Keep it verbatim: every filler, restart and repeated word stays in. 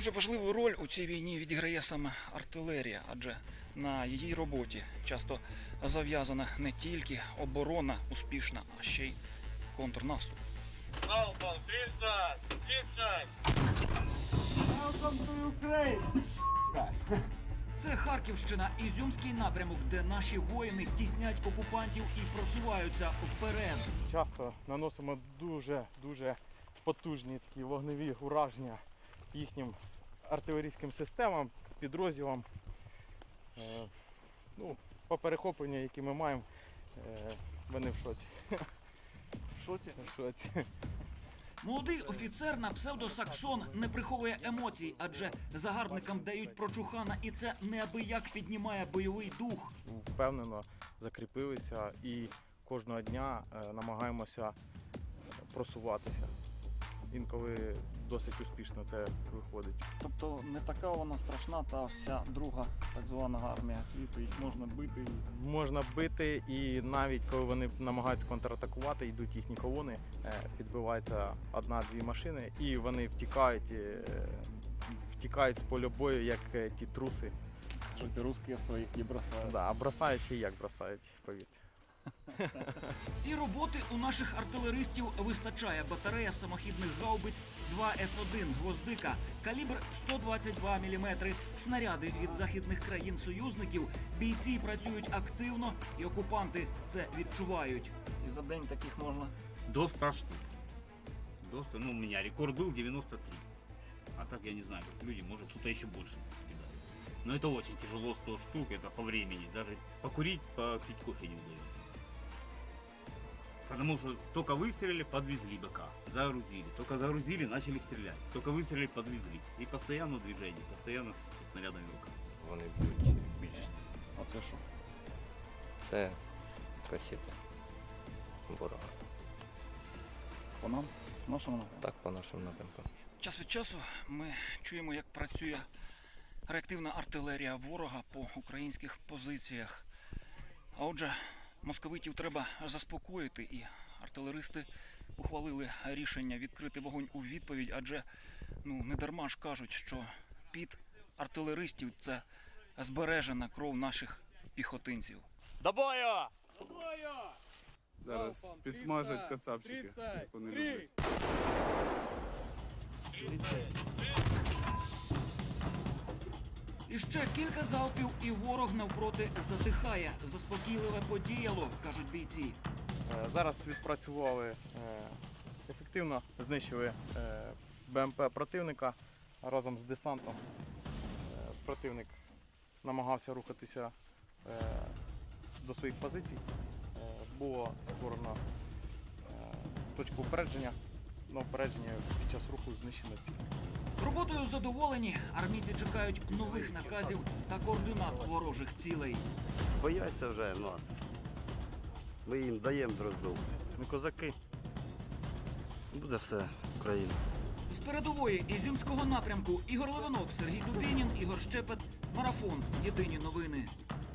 Дуже важливу роль у цій війні відіграє саме артилерія, адже на її роботі часто зав'язана не тільки оборона успішна, а ще й контрнаступ. Залпом тридцять! тридцять! Welcome to Ukraine! Це Харківщина, Ізюмський напрямок, де наші воїни тіснять окупантів і просуваються вперед. Часто наносимо дуже-дуже потужні такі вогневі ураження їхнім артилерійським системам, підрозділам. Е, ну, по перехопленню, які ми маємо, е, вони в шоці. В шоці? В шоці. Молодий офіцер на псевдо Саксон не приховує емоцій, адже загарбникам дають прочухана, і це неабияк піднімає бойовий дух. Впевнено закріпилися і кожного дня е, намагаємося просуватися. Інколи досить успішно це виходить. Тобто не така вона страшна, та вся друга так звана армія світу, їх можна бити. Можна бити, і навіть коли вони намагаються контратакувати, йдуть їхні колони, е, підбивається одна-дві машини, і вони втікають, е, втікають з поля бою, як е, ті труси. Що ті русські своїх не бросають. Да, а бросають ще як бросають, повірте. І роботи у наших артилеристів вистачає. Батарея самохідних гаубиць два С один «Гвоздика», калібр сто двадцять два міліметри, снаряди від західних країн-союзників. Бійці працюють активно, і окупанти це відчувають. І за день таких можна. До ста штук. До ста, ну, у меня рекорд был девяносто три. А так я не знаю, как люди, может кто-то еще больше кидает. Но это очень тяжело, сто штук, это по времени. Даже покурить, попить кофе не удается. Потому что только выстрелили, подвезли БК, загрузили. Только загрузили, начали стрелять. Только выстрелили, подвезли. И постоянно движение, постоянно с снарядами в руках. Вони б'ють більше. А це що? Це касети ворога. По нам? Нашому напрямку? Так, по нашим напрямкам. Час від часу ми чуємо, як працює реактивна артилерія ворога по українських позиціях. А отже, московитів треба заспокоїти, і артилеристи ухвалили рішення відкрити вогонь у відповідь, адже ну, не дарма ж кажуть, що під артилеристів – це збережена кров наших піхотинців. До бою! Зараз підсмажать кацапчики, як вони люблять. І ще кілька залпів, і ворог навпроти затихає. Заспокійливе подіяло, кажуть бійці. Е, Зараз відпрацювали, е, ефективно знищили е, БМП противника разом з десантом. Е, Противник намагався рухатися е, до своїх позицій. Е, Було створено е, точку упередження. На упередження під час руху знищено ціль. Роботою задоволені, армійці чекають нових наказів та координат ворожих цілей. Бояться вже нас. Ми їм даємо дроздов. Ми козаки. Буде все Україна. З передової Ізюмського напрямку Ігор Левинок, Сергій Дубінін, Ігор Щепет. Марафон. Єдині новини.